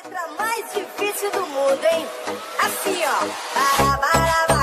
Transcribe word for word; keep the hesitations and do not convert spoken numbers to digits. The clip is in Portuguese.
Pra mais difícil do mundo, hein? Assim, ó. Para, para, para.